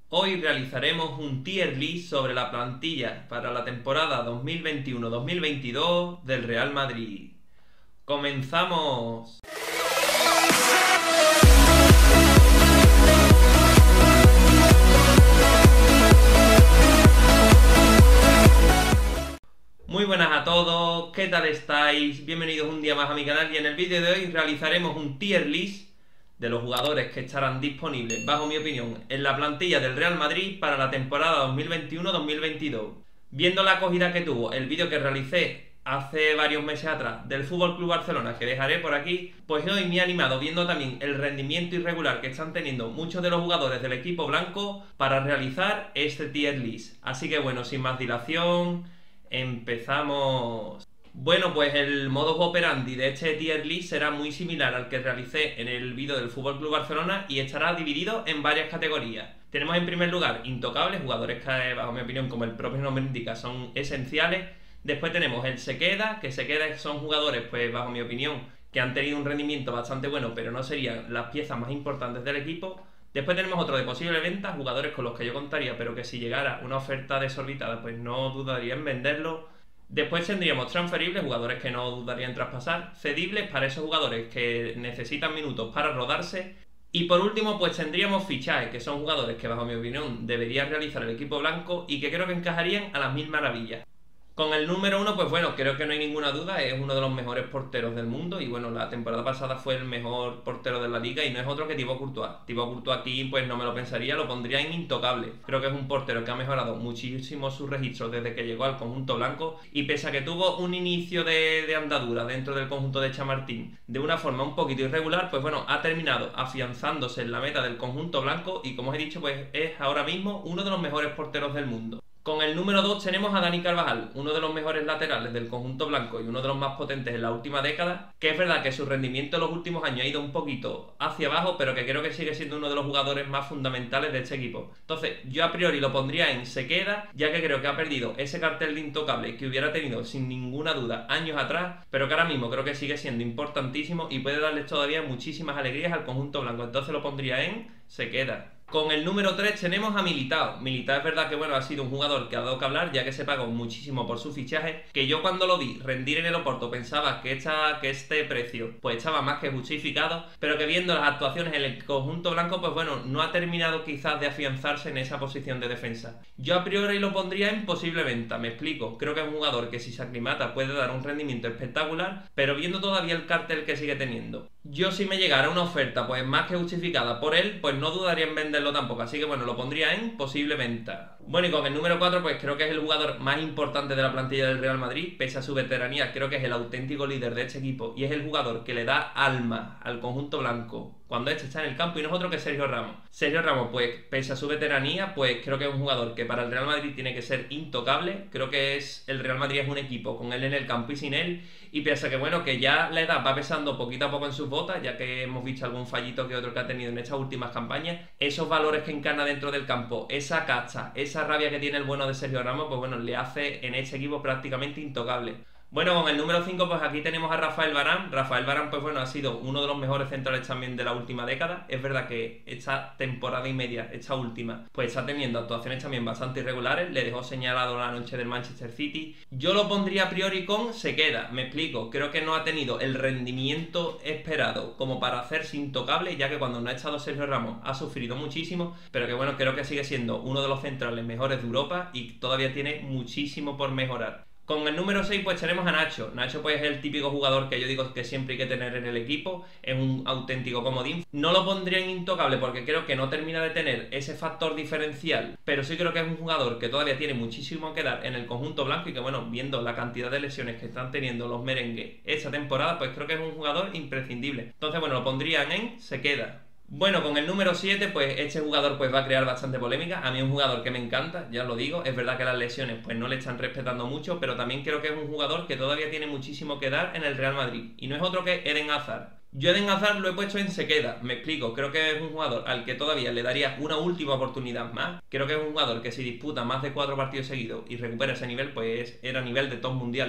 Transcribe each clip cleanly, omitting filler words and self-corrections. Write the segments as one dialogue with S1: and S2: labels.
S1: Hoy realizaremos un tier list sobre la plantilla para la temporada 2021-2022 del Real Madrid. ¡Comenzamos! Muy buenas a todos, ¿qué tal estáis? Bienvenidos un día más a mi canal y en el vídeo de hoy realizaremos un tier list de los jugadores que estarán disponibles, bajo mi opinión, en la plantilla del Real Madrid para la temporada 2021-2022. Viendo la acogida que tuvo el vídeo que realicé hace varios meses atrás del FC Barcelona, que dejaré por aquí, pues hoy me he animado, viendo también el rendimiento irregular que están teniendo muchos de los jugadores del equipo blanco, para realizar este tier list. Así que bueno, sin más dilación, empezamos. Bueno, pues el modus operandi de este tier list será muy similar al que realicé en el vídeo del FC Barcelona y estará dividido en varias categorías. Tenemos en primer lugar intocables, jugadores que bajo mi opinión, como el propio nombre indica, son esenciales. Después tenemos el se queda, son jugadores, pues bajo mi opinión, que han tenido un rendimiento bastante bueno, pero no serían las piezas más importantes del equipo. Después tenemos otro de posible venta, jugadores con los que yo contaría, pero que si llegara una oferta desorbitada, pues no dudaría en venderlo. Después tendríamos transferibles, jugadores que no dudaría en traspasar, cedibles para esos jugadores que necesitan minutos para rodarse. Y por último, pues tendríamos fichajes, que son jugadores que bajo mi opinión debería realizar el equipo blanco y que creo que encajarían a las mil maravillas. Con el número 1, pues bueno, creo que no hay ninguna duda, es uno de los mejores porteros del mundo y bueno, la temporada pasada fue el mejor portero de la liga y no es otro que Thibaut Courtois. Thibaut Courtois aquí pues no me lo pensaría, lo pondría en intocable. Creo que es un portero que ha mejorado muchísimo sus registros desde que llegó al conjunto blanco y pese a que tuvo un inicio de andadura dentro del conjunto de Chamartín de una forma un poquito irregular, pues bueno, ha terminado afianzándose en la meta del conjunto blanco y como os he dicho, pues es ahora mismo uno de los mejores porteros del mundo. Con el número 2 tenemos a Dani Carvajal, uno de los mejores laterales del conjunto blanco y uno de los más potentes en la última década, que es verdad que su rendimiento en los últimos años ha ido un poquito hacia abajo, pero que creo que sigue siendo uno de los jugadores más fundamentales de este equipo. Entonces, yo a priori lo pondría en se queda, ya que creo que ha perdido ese cartel de intocable que hubiera tenido sin ninguna duda años atrás, pero que ahora mismo creo que sigue siendo importantísimo y puede darles todavía muchísimas alegrías al conjunto blanco. Entonces lo pondría en se queda. Con el número 3 tenemos a Militao. Militao es verdad que bueno, ha sido un jugador que ha dado que hablar, ya que se pagó muchísimo por su fichaje, que yo cuando lo vi rendir en el Oporto pensaba que este precio pues estaba más que justificado, pero que viendo las actuaciones en el conjunto blanco, pues bueno, no ha terminado quizás de afianzarse en esa posición de defensa. Yo a priori lo pondría en posible venta, me explico. Creo que es un jugador que si se aclimata puede dar un rendimiento espectacular, pero viendo todavía el cartel que sigue teniendo, yo si me llegara una oferta pues más que justificada por él, pues no dudaría en venderlo tampoco, así que bueno, lo pondría en posible venta. Bueno, y con el número 4 pues creo que es el jugador más importante de la plantilla del Real Madrid, pese a su veteranía, creo que es el auténtico líder de este equipo y es el jugador que le da alma al conjunto blanco cuando este está en el campo y no es otro que Sergio Ramos. Sergio Ramos, pues pese a su veteranía, pues creo que es un jugador que para el Real Madrid tiene que ser intocable. Creo que el Real Madrid es un equipo con él en el campo y sin él, y pese a que bueno, que ya la edad va pesando poquito a poco en sus botas, ya que hemos visto algún fallito que otro que ha tenido en estas últimas campañas, esos valores que encarna dentro del campo, esa cacha, esa rabia que tiene el bueno de Sergio Ramos, pues bueno, le hace en este equipo prácticamente intocable. Bueno, con el número 5 pues aquí tenemos a Rafael Varane. Rafael Varane pues bueno, ha sido uno de los mejores centrales también de la última década. Es verdad que esta temporada y media, esta última, pues está teniendo actuaciones también bastante irregulares. Le dejó señalado la noche del Manchester City. Yo lo pondría a priori con se queda, me explico. Creo que no ha tenido el rendimiento esperado como para hacerse intocable, ya que cuando no ha estado Sergio Ramos ha sufrido muchísimo, pero que bueno, creo que sigue siendo uno de los centrales mejores de Europa y todavía tiene muchísimo por mejorar. Con el número 6 pues tenemos a Nacho. Nacho pues es el típico jugador que yo digo que siempre hay que tener en el equipo, es un auténtico comodín. No lo pondría en intocable porque creo que no termina de tener ese factor diferencial, pero sí creo que es un jugador que todavía tiene muchísimo que dar en el conjunto blanco y que bueno, viendo la cantidad de lesiones que están teniendo los merengues esta temporada, pues creo que es un jugador imprescindible. Entonces bueno, lo pondrían en se queda. Bueno, con el número 7, pues este jugador pues va a crear bastante polémica. A mí es un jugador que me encanta, ya os lo digo. Es verdad que las lesiones pues no le están respetando mucho, pero también creo que es un jugador que todavía tiene muchísimo que dar en el Real Madrid. Y no es otro que Eden Hazard. Yo a Eden Hazard lo he puesto en se queda, me explico. Creo que es un jugador al que todavía le daría una última oportunidad más. Creo que es un jugador que si disputa más de 4 partidos seguidos y recupera ese nivel, pues era nivel de top mundial.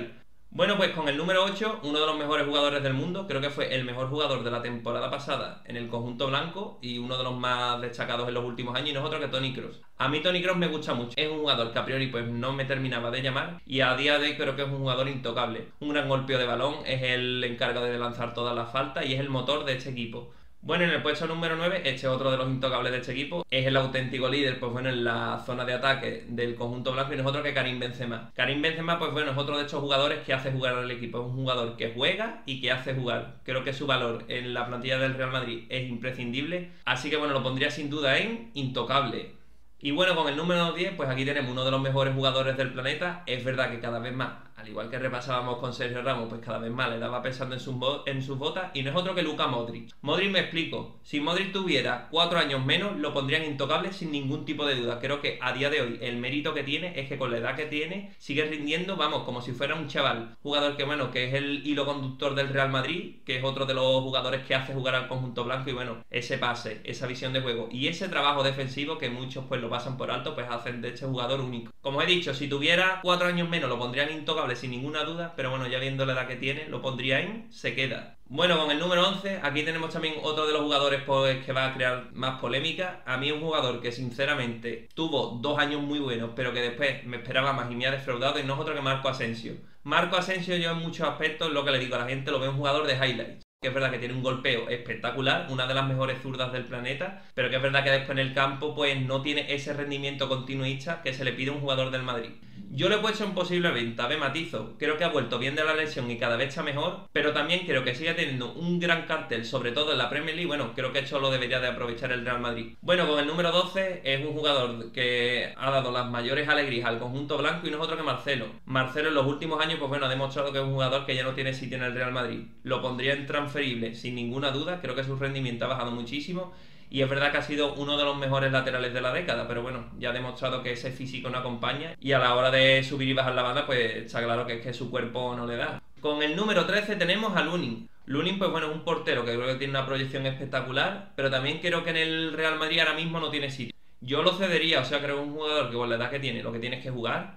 S1: Bueno, pues con el número 8, uno de los mejores jugadores del mundo, creo que fue el mejor jugador de la temporada pasada en el conjunto blanco y uno de los más destacados en los últimos años, y no es otro que Toni Kroos. A mí Toni Kroos me gusta mucho, es un jugador que a priori pues no me terminaba de llamar y a día de hoy creo que es un jugador intocable. Un gran golpeo de balón, es el encargado de lanzar todas las faltas y es el motor de este equipo. Bueno, en el puesto número 9, este es otro de los intocables de este equipo, es el auténtico líder, pues bueno, en la zona de ataque del conjunto blanco y no es otro que Karim Benzema. Karim Benzema, pues bueno, es otro de estos jugadores que hace jugar al equipo, es un jugador que juega y que hace jugar. Creo que su valor en la plantilla del Real Madrid es imprescindible, así que bueno, lo pondría sin duda en intocable. Y bueno, con el número 10, pues aquí tenemos uno de los mejores jugadores del planeta. Es verdad que cada vez más, al igual que repasábamos con Sergio Ramos, pues cada vez más le daba pesando en sus botas. Y no es otro que Luka Modric. Modric, me explico. Si Modric tuviera 4 años menos, lo pondrían intocable sin ningún tipo de duda. Creo que a día de hoy el mérito que tiene es que con la edad que tiene sigue rindiendo, vamos, como si fuera un chaval. Jugador que bueno, que es el hilo conductor del Real Madrid, que es otro de los jugadores que hace jugar al conjunto blanco. Y bueno, ese pase, esa visión de juego y ese trabajo defensivo que muchos pues lo pasan por alto, pues hacen de este jugador único. Como he dicho, si tuviera 4 años menos lo pondrían intocable sin ninguna duda, pero bueno, ya viendo la edad que tiene, lo pondría en se queda. Bueno, con el número 11, aquí tenemos también otro de los jugadores pues, que va a crear más polémica. A mí un jugador que sinceramente tuvo 2 años muy buenos, pero que después me esperaba más y me ha defraudado, y no es otro que Marco Asensio. Marco Asensio, yo en muchos aspectos, lo que le digo a la gente, lo veo un jugador de highlights. Que es verdad que tiene un golpeo espectacular, una de las mejores zurdas del planeta, pero que es verdad que después en el campo pues no tiene ese rendimiento continuista que se le pide a un jugador del Madrid. Yo le he puesto en posible venta, me matizo, creo que ha vuelto bien de la lesión y cada vez está mejor, pero también creo que sigue teniendo un gran cartel, sobre todo en la Premier League. Bueno, creo que esto lo debería de aprovechar el Real Madrid. Bueno, con el número 12 es un jugador que ha dado las mayores alegrías al conjunto blanco y no es otro que Marcelo. Marcelo en los últimos años pues bueno, ha demostrado que es un jugador que ya no tiene sitio en el Real Madrid. Lo pondría en transferible sin ninguna duda, creo que su rendimiento ha bajado muchísimo. Y es verdad que ha sido uno de los mejores laterales de la década, pero bueno, ya ha demostrado que ese físico no acompaña y a la hora de subir y bajar la banda, pues está claro que es que su cuerpo no le da. Con el número 13 tenemos a Lunin. Lunin, pues bueno, es un portero que creo que tiene una proyección espectacular, pero también creo que en el Real Madrid ahora mismo no tiene sitio. Yo lo cedería, o sea, creo que es un jugador que con la edad que tiene, lo que tiene es que jugar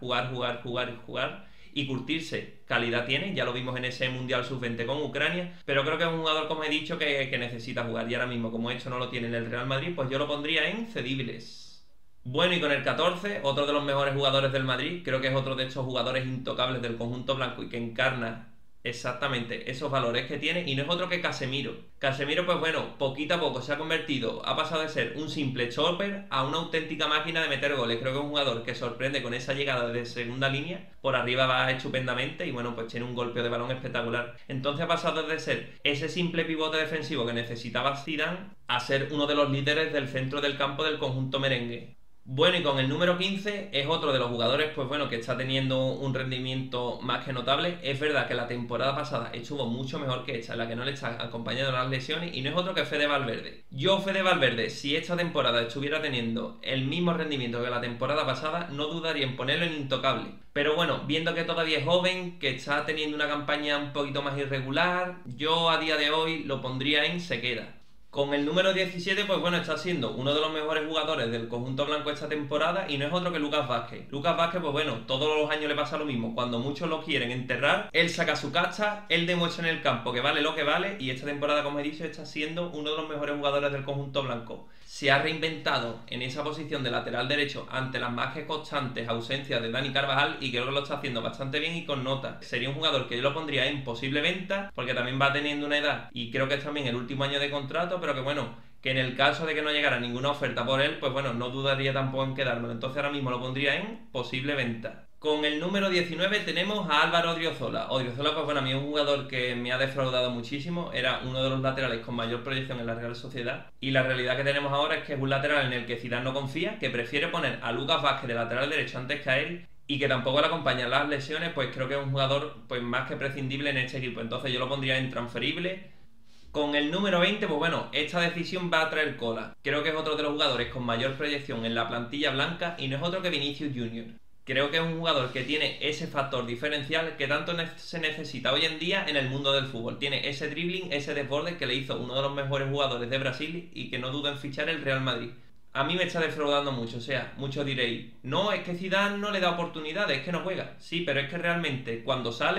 S1: y curtirse. Calidad tiene, ya lo vimos en ese Mundial Sub-20 con Ucrania, pero creo que es un jugador, como he dicho, que necesita jugar, y ahora mismo, como esto no lo tiene en el Real Madrid, pues yo lo pondría en cedibles. Bueno, y con el 14, otro de los mejores jugadores del Madrid, creo que es otro de estos jugadores intocables del conjunto blanco y que encarna exactamente esos valores que tiene, y no es otro que Casemiro. Casemiro, pues bueno, poquito a poco se ha convertido, ha pasado de ser un simple chopper a una auténtica máquina de meter goles. Creo que es un jugador que sorprende con esa llegada de segunda línea, por arriba va estupendamente y bueno, pues tiene un golpeo de balón espectacular. Entonces ha pasado de ser ese simple pivote defensivo que necesitaba Zidane a ser uno de los líderes del centro del campo del conjunto merengue. Bueno, y con el número 15 es otro de los jugadores, pues bueno, que está teniendo un rendimiento más que notable. Es verdad que la temporada pasada estuvo mucho mejor que esta, en la que no le está acompañando las lesiones, y no es otro que Fede Valverde. Yo, Fede Valverde, si esta temporada estuviera teniendo el mismo rendimiento que la temporada pasada, no dudaría en ponerlo en intocable. Pero bueno, viendo que todavía es joven, que está teniendo una campaña un poquito más irregular, yo a día de hoy lo pondría en se queda. Con el número 17, pues bueno, está siendo uno de los mejores jugadores del conjunto blanco esta temporada y no es otro que Lucas Vázquez. Lucas Vázquez, pues bueno, todos los años le pasa lo mismo. Cuando muchos lo quieren enterrar, él saca su casta, él demuestra en el campo que vale lo que vale, y esta temporada, como he dicho, está siendo uno de los mejores jugadores del conjunto blanco. Se ha reinventado en esa posición de lateral derecho ante las más que constantes ausencias de Dani Carvajal, y creo que lo está haciendo bastante bien y con nota. Sería un jugador que yo lo pondría en posible venta, porque también va teniendo una edad y creo que es también el último año de contrato, pero que bueno, que en el caso de que no llegara ninguna oferta por él, pues bueno, no dudaría tampoco en quedármelo. Entonces ahora mismo lo pondría en posible venta. Con el número 19 tenemos a Álvaro Odriozola. Odriozola, pues bueno, a mí es un jugador que me ha defraudado muchísimo. Era uno de los laterales con mayor proyección en la Real Sociedad. Y la realidad que tenemos ahora es que es un lateral en el que Zidane no confía, que prefiere poner a Lucas Vázquez de lateral derecho antes que a él, y que tampoco le acompañan las lesiones. Pues creo que es un jugador pues más que prescindible en este equipo. Entonces yo lo pondría en transferible. Con el número 20, pues bueno, esta decisión va a traer cola. Creo que es otro de los jugadores con mayor proyección en la plantilla blanca y no es otro que Vinicius Junior. Creo que es un jugador que tiene ese factor diferencial que tanto se necesita hoy en día en el mundo del fútbol. Tiene ese dribbling, ese desborde que le hizo uno de los mejores jugadores de Brasil y que no duda en fichar el Real Madrid. A mí me está defraudando mucho, o sea, muchos diréis, no, es que Zidane no le da oportunidades, es que no juega. Sí, pero es que realmente cuando sale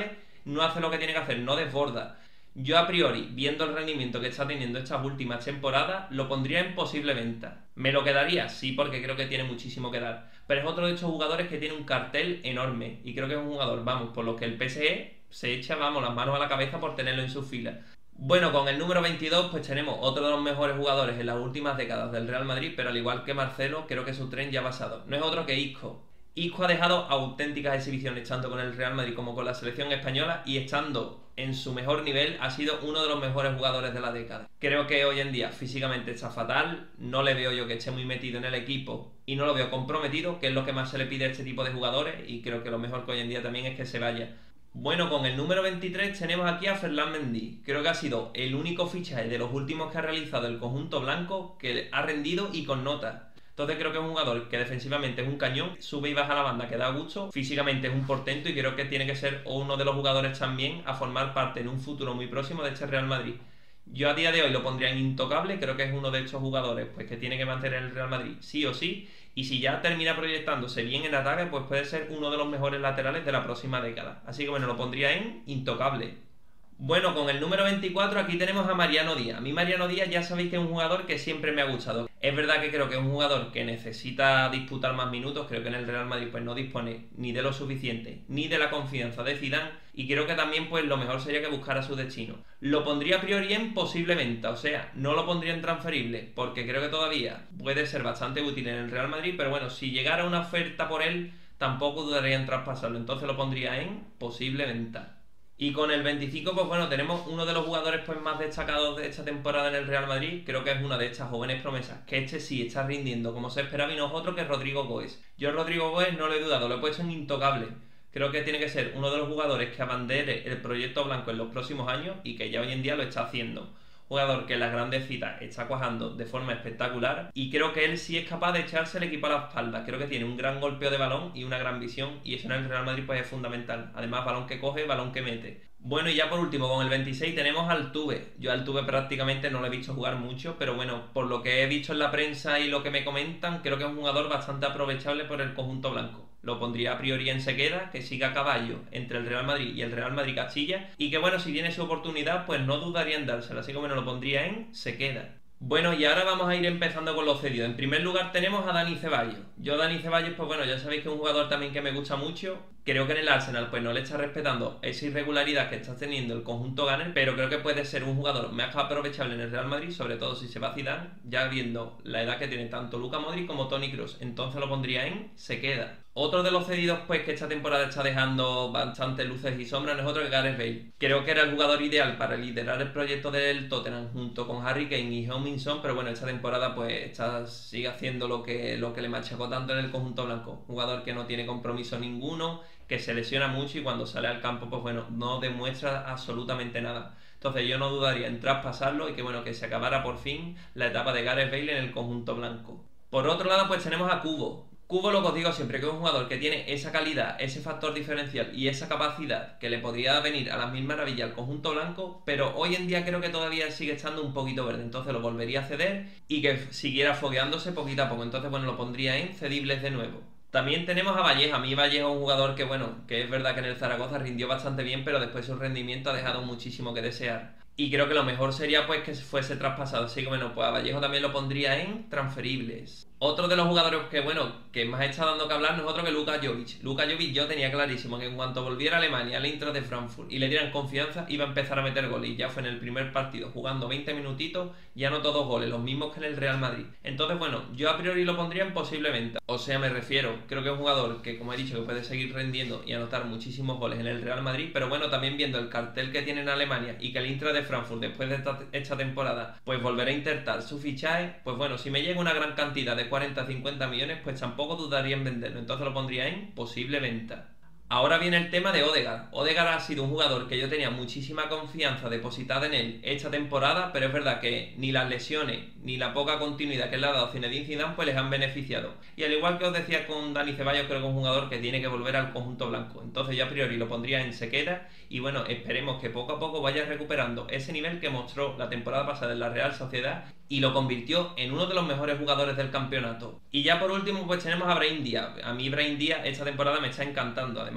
S1: no hace lo que tiene que hacer, no desborda. Yo a priori, viendo el rendimiento que está teniendo estas últimas temporadas, lo pondría en posible venta. ¿Me lo quedaría? Sí, porque creo que tiene muchísimo que dar. Pero es otro de estos jugadores que tiene un cartel enorme. Y creo que es un jugador, vamos, por lo que el PSG se echa, vamos, las manos a la cabeza por tenerlo en sus filas. Bueno, con el número 22 pues tenemos otro de los mejores jugadores en las últimas décadas del Real Madrid, pero al igual que Marcelo, creo que su tren ya ha pasado. No es otro que Isco. Isco ha dejado auténticas exhibiciones tanto con el Real Madrid como con la selección española y estando en su mejor nivel ha sido uno de los mejores jugadores de la década. Creo que hoy en día físicamente está fatal, no le veo yo que esté muy metido en el equipo y no lo veo comprometido, que es lo que más se le pide a este tipo de jugadores, y creo que lo mejor que hoy en día también es que se vaya. Bueno, con el número 23 tenemos aquí a Ferland Mendy. Creo que ha sido el único fichaje de los últimos que ha realizado el conjunto blanco que ha rendido y con nota. Entonces creo que es un jugador que defensivamente es un cañón, sube y baja la banda que da gusto, físicamente es un portento y creo que tiene que ser uno de los jugadores también a formar parte en un futuro muy próximo de este Real Madrid. Yo a día de hoy lo pondría en intocable, creo que es uno de estos jugadores pues que tiene que mantener el Real Madrid sí o sí, y si ya termina proyectándose bien en ataque, pues puede ser uno de los mejores laterales de la próxima década. Así que bueno, lo pondría en intocable. Bueno, con el número 24 aquí tenemos a Mariano Díaz. A mí Mariano Díaz ya sabéis que es un jugador que siempre me ha gustado. Es verdad que creo que es un jugador que necesita disputar más minutos. Creo que en el Real Madrid pues no dispone ni de lo suficiente, ni de la confianza de Zidane. Y creo que también pues lo mejor sería que buscara su destino. Lo pondría a priori en posible venta, o sea, no lo pondría en transferible, porque creo que todavía puede ser bastante útil en el Real Madrid. Pero bueno, si llegara una oferta por él, tampoco dudaría en traspasarlo. Entonces lo pondría en posible venta. Y con el 25, pues bueno, tenemos uno de los jugadores pues más destacados de esta temporada en el Real Madrid. Creo que es una de estas jóvenes promesas, que este sí está rindiendo como se esperaba y no es otro que Rodrigo Goes. Yo a Rodrigo Goes no lo he dudado, lo he puesto en intocable. Creo que tiene que ser uno de los jugadores que abandere el proyecto blanco en los próximos años y que ya hoy en día lo está haciendo. Jugador que en las grandes citas está cuajando de forma espectacular y creo que él sí es capaz de echarse el equipo a la espalda. Creo que tiene un gran golpeo de balón y una gran visión, y eso en el Real Madrid pues es fundamental. Además, balón que coge, balón que mete. Bueno, y ya por último, con el 26 tenemos a Altuve. Yo a Altuve prácticamente no lo he visto jugar mucho, pero bueno, por lo que he visto en la prensa y lo que me comentan, creo que es un jugador bastante aprovechable por el conjunto blanco. Lo pondría a priori en Sequeda, que siga a caballo entre el Real Madrid y el Real Madrid Castilla, y que bueno, si tiene su oportunidad, pues no dudaría en dársela, así que bueno, lo pondría en Sequeda. Bueno, y ahora vamos a ir empezando con los cedidos. En primer lugar tenemos a Dani Ceballos. Yo Dani Ceballos, pues bueno, ya sabéis que es un jugador también que me gusta mucho. Creo que en el Arsenal pues no le está respetando esa irregularidad que está teniendo el conjunto Gunner, pero creo que puede ser un jugador más aprovechable en el Real Madrid, sobre todo si se va a Zidane, ya viendo la edad que tiene tanto Luka Modric como Toni Kroos. Entonces lo pondría en Sequeda. Otro de los cedidos pues que esta temporada está dejando bastantes luces y sombras no es otro que Gareth Bale. Creo que era el jugador ideal para liderar el proyecto del Tottenham junto con Harry Kane y Heung-min Son, pero bueno, esta temporada pues sigue haciendo lo que le machacó tanto en el conjunto blanco. Un jugador que no tiene compromiso ninguno, que se lesiona mucho y cuando sale al campo pues bueno, no demuestra absolutamente nada. Entonces yo no dudaría en traspasarlo y que bueno, que se acabara por fin la etapa de Gareth Bale en el conjunto blanco. Por otro lado pues tenemos a Kubo. Kubo, lo que os digo siempre, que es un jugador que tiene esa calidad, ese factor diferencial y esa capacidad que le podría venir a las mil maravillas al conjunto blanco, pero hoy en día creo que todavía sigue estando un poquito verde, entonces lo volvería a ceder y que siguiera fogueándose poquito a poco. Entonces bueno, lo pondría en cedibles de nuevo. También tenemos a Vallejo. A mí Vallejo es un jugador que bueno, que es verdad que en el Zaragoza rindió bastante bien, pero después su rendimiento ha dejado muchísimo que desear. Y creo que lo mejor sería pues que fuese traspasado. Así que bueno, pues a Vallejo también lo pondría en transferibles. Otro de los jugadores que bueno, que más está dando que hablar no es otro que Luka Jovic. Luka Jovic yo tenía clarísimo que en cuanto volviera a Alemania, al Eintracht de Frankfurt y le dieran confianza, iba a empezar a meter goles. Y ya fue en el primer partido, jugando 20 minutitos, ya anotó 2 goles, los mismos que en el Real Madrid. Entonces bueno, yo a priori lo pondría en posible venta. O sea, me refiero, creo que es un jugador que como he dicho, que puede seguir rendiendo y anotar muchísimos goles en el Real Madrid, pero bueno, también viendo el cartel que tiene en Alemania y que el Eintracht de Frankfurt después de esta temporada pues volverá a intentar su fichaje, pues bueno, si me llega una gran cantidad de 40-50 millones, pues tampoco dudaría en venderlo, entonces lo pondría en posible venta. Ahora viene el tema de Odegaard. Odegaard ha sido un jugador que yo tenía muchísima confianza depositada en él esta temporada, pero es verdad que ni las lesiones ni la poca continuidad que le ha dado Zinedine Zidane pues les han beneficiado. Y al igual que os decía con Dani Ceballos, creo que es un jugador que tiene que volver al conjunto blanco. Entonces yo a priori lo pondría en Sequeda y bueno, esperemos que poco a poco vaya recuperando ese nivel que mostró la temporada pasada en la Real Sociedad y lo convirtió en uno de los mejores jugadores del campeonato. Y ya por último pues tenemos a Brahim Díaz. A mí Brahim Díaz esta temporada me está encantando. Además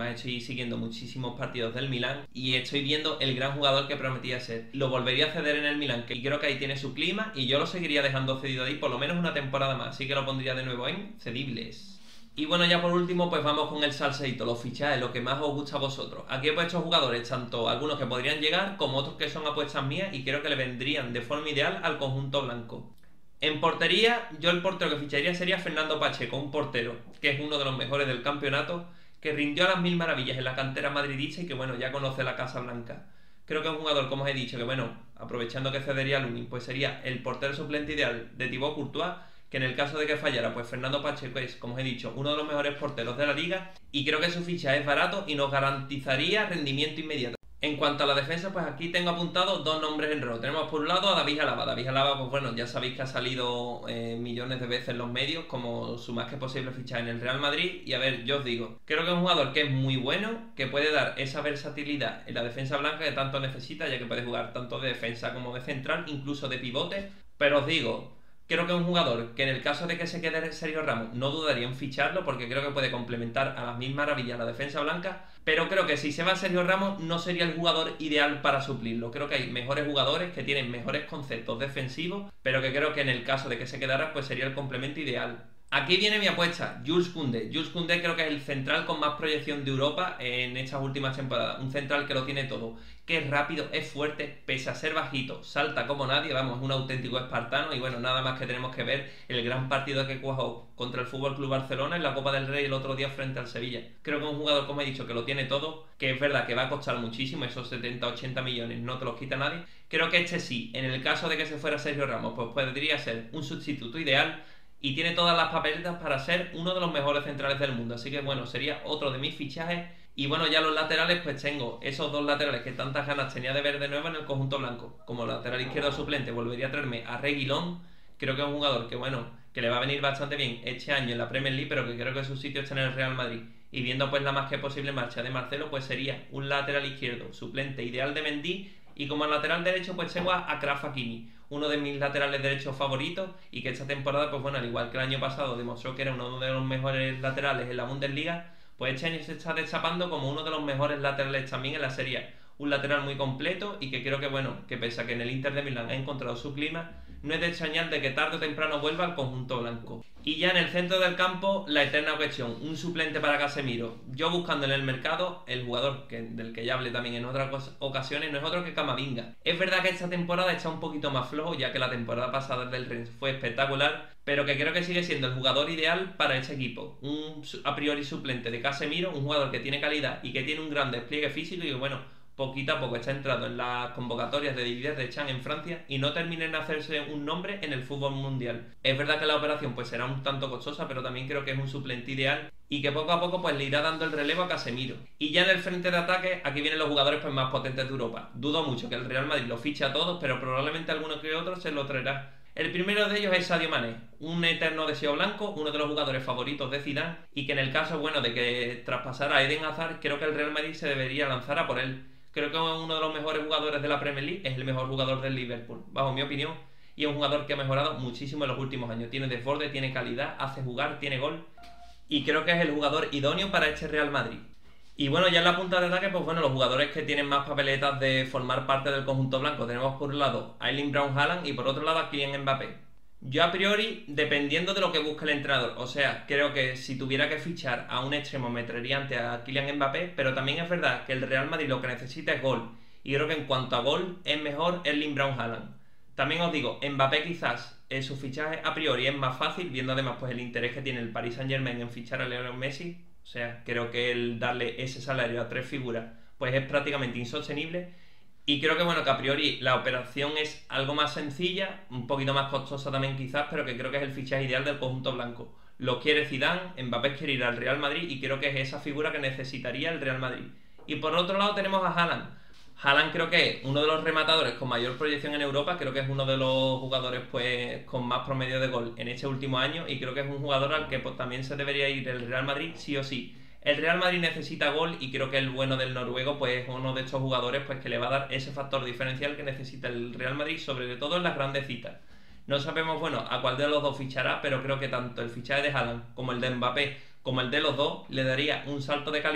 S1: además estoy siguiendo muchísimos partidos del Milán y estoy viendo el gran jugador que prometía ser. Lo volvería a ceder en el Milán, que creo que ahí tiene su clima, y yo lo seguiría dejando cedido ahí por lo menos una temporada más, así que lo pondría de nuevo en cedibles. Y bueno, ya por último, pues vamos con el salseíto, los fichajes, lo que más os gusta a vosotros. Aquí he puesto jugadores, tanto algunos que podrían llegar como otros que son apuestas mías y creo que le vendrían de forma ideal al conjunto blanco. En portería, yo el portero que ficharía sería Fernando Pacheco, un portero que es uno de los mejores del campeonato, que rindió a las mil maravillas en la cantera madridista y que bueno, ya conoce la Casa Blanca. Creo que es un jugador, como os he dicho, que bueno, aprovechando que cedería a Lunin, pues sería el portero suplente ideal de Thibaut Courtois, que en el caso de que fallara, pues Fernando Pacheco es, como os he dicho, uno de los mejores porteros de la liga y creo que su ficha es barato y nos garantizaría rendimiento inmediato. En cuanto a la defensa, pues aquí tengo apuntado dos nombres en rojo. Tenemos por un lado a David Alaba. David Alaba, pues bueno, ya sabéis que ha salido millones de veces en los medios como su más que posible fichaje en el Real Madrid. Y a ver, yo os digo, creo que es un jugador que es muy bueno, que puede dar esa versatilidad en la defensa blanca que tanto necesita, ya que puede jugar tanto de defensa como de central, incluso de pivote. Pero os digo, creo que es un jugador que en el caso de que se quede Sergio Ramos no dudaría en ficharlo porque creo que puede complementar a las mil maravillas la defensa blanca, pero creo que si se va Sergio Ramos no sería el jugador ideal para suplirlo. Creo que hay mejores jugadores que tienen mejores conceptos defensivos, pero que creo que en el caso de que se quedara pues sería el complemento ideal. Aquí viene mi apuesta, Jules Koundé. Jules Koundé creo que es el central con más proyección de Europa en estas últimas temporadas. Un central que lo tiene todo, que es rápido, es fuerte, pese a ser bajito, salta como nadie, vamos, es un auténtico espartano. Y bueno, nada más que tenemos que ver el gran partido que cuajó contra el FC Barcelona en la Copa del Rey el otro día frente al Sevilla. Creo que es un jugador, como he dicho, que lo tiene todo, que es verdad que va a costar muchísimo, esos 70-80 millones no te los quita nadie. Creo que este sí, en el caso de que se fuera Sergio Ramos, pues podría ser un sustituto ideal. Y tiene todas las papeletas para ser uno de los mejores centrales del mundo. Así que bueno, sería otro de mis fichajes. Y bueno, ya los laterales, pues tengo esos dos laterales que tantas ganas tenía de ver de nuevo en el conjunto blanco. Como lateral izquierdo suplente volvería a traerme a Reguilón. Creo que es un jugador que bueno, que le va a venir bastante bien este año en la Premier League, pero que creo que su sitio está en el Real Madrid. Y viendo pues la más que posible marcha de Marcelo, pues sería un lateral izquierdo suplente ideal de Mendy. Y como lateral derecho, pues tengo a Achraf Hakimi, uno de mis laterales derechos favoritos y que esta temporada, pues bueno, al igual que el año pasado demostró que era uno de los mejores laterales en la Bundesliga, pues este año se está destapando como uno de los mejores laterales también en la Serie A. Un lateral muy completo y que creo que bueno, que pese a que en el Inter de Milán ha encontrado su clima, no es de extrañar de que tarde o temprano vuelva al conjunto blanco. Y ya en el centro del campo, la eterna cuestión, un suplente para Casemiro. Yo buscando en el mercado, el jugador del que ya hablé también en otras ocasiones, no es otro que Camavinga. Es verdad que esta temporada está un poquito más flojo, ya que la temporada pasada del Rennes fue espectacular, pero que creo que sigue siendo el jugador ideal para este equipo. Un a priori suplente de Casemiro, un jugador que tiene calidad y que tiene un gran despliegue físico y que bueno, poquito a poco está entrando en las convocatorias de Didier Deschamps en Francia y no terminen de hacerse un nombre en el fútbol mundial. Es verdad que la operación pues será un tanto costosa, pero también creo que es un suplente ideal y que poco a poco pues le irá dando el relevo a Casemiro. Y ya en el frente de ataque, aquí vienen los jugadores pues más potentes de Europa. Dudo mucho que el Real Madrid los fiche a todos, pero probablemente alguno que otro se lo traerá. El primero de ellos es Sadio Mané, un eterno deseo blanco, uno de los jugadores favoritos de Zidane y que en el caso bueno de que traspasara a Eden Hazard, creo que el Real Madrid se debería lanzar a por él. Creo que es uno de los mejores jugadores de la Premier League, es el mejor jugador del Liverpool, bajo mi opinión, y es un jugador que ha mejorado muchísimo en los últimos años. Tiene desborde, tiene calidad, hace jugar, tiene gol, y creo que es el jugador idóneo para este Real Madrid. Y bueno, ya en la punta de ataque, pues bueno, los jugadores que tienen más papeletas de formar parte del conjunto blanco, tenemos por un lado a Erling Braut Haaland y por otro lado a Kylian Mbappé. Yo a priori, dependiendo de lo que busque el entrenador, o sea, creo que si tuviera que fichar a un extremo me traería ante a Kylian Mbappé, pero también es verdad que el Real Madrid lo que necesita es gol, y creo que en cuanto a gol es mejor Erling Braut Haaland. También os digo, Mbappé quizás su fichaje a priori es más fácil, viendo además pues el interés que tiene el Paris Saint-Germain en fichar a Lionel Messi, o sea, creo que el darle ese salario a 3 figuras pues es prácticamente insostenible. Y creo que bueno, que a priori la operación es algo más sencilla, un poquito más costosa también quizás, pero que creo que es el fichaje ideal del conjunto blanco. Lo quiere Zidane, Mbappé quiere ir al Real Madrid y creo que es esa figura que necesitaría el Real Madrid. Y por otro lado tenemos a Haaland. Haaland creo que es uno de los rematadores con mayor proyección en Europa, creo que es uno de los jugadores pues con más promedio de gol en este último año y creo que es un jugador al que pues, también se debería ir el Real Madrid sí o sí. El Real Madrid necesita gol y creo que el bueno del noruego pues es uno de estos jugadores pues que le va a dar ese factor diferencial que necesita el Real Madrid, sobre todo en las grandes citas. No sabemos bueno a cuál de los dos fichará, pero creo que tanto el fichaje de Haaland como el de Mbappé como el de los dos le daría un salto de calidad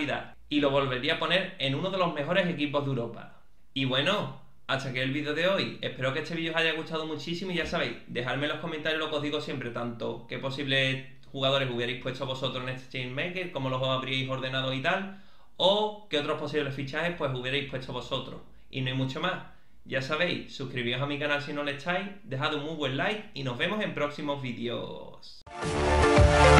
S1: y lo volvería a poner en uno de los mejores equipos de Europa. Y bueno, hasta aquí el vídeo de hoy. Espero que este vídeo os haya gustado muchísimo y ya sabéis, dejadme en los comentarios lo que os digo siempre, tanto qué posibles jugadores hubierais puesto vosotros en este Changemaker, cómo los habríais ordenado y tal, o qué otros posibles fichajes pues hubierais puesto vosotros. Y no hay mucho más. Ya sabéis, suscribíos a mi canal si no lo estáis, dejad un muy buen like y nos vemos en próximos vídeos.